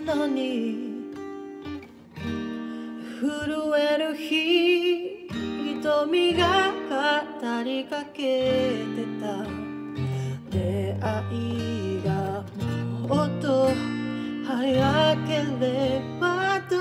のに震える瞳が語りかけてた。出会いがもっと早ければと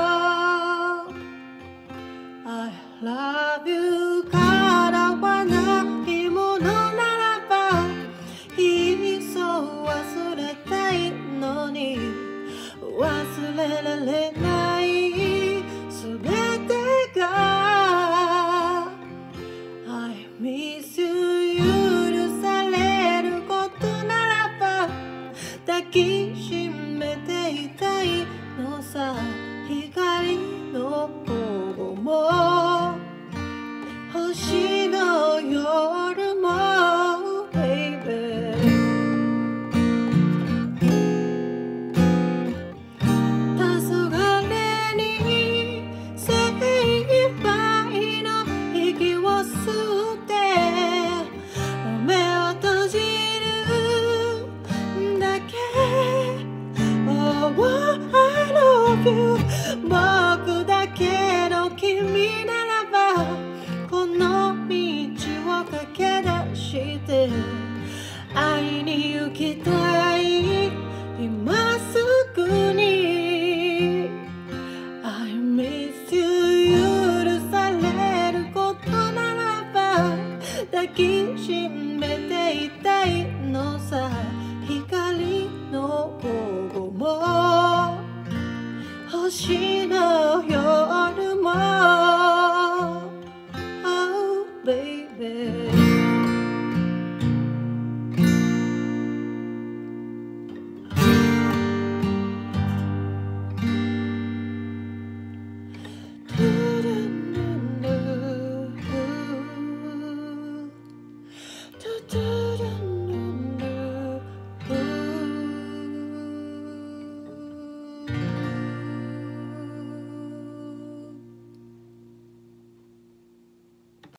I love you からはないものならばいっそ忘れたいのに忘れられないすべてが I miss you 許されることならば抱きしめていたいのさ。光の午後も星の夜も baby 黄昏に精一杯の息を吸って目を閉じるだけ Oh I love you 僕だけの君ならばこの道を駆け出して会いに行きたい今すぐに I miss you 許されることならば抱きしめていたいのさ。光の午後も星の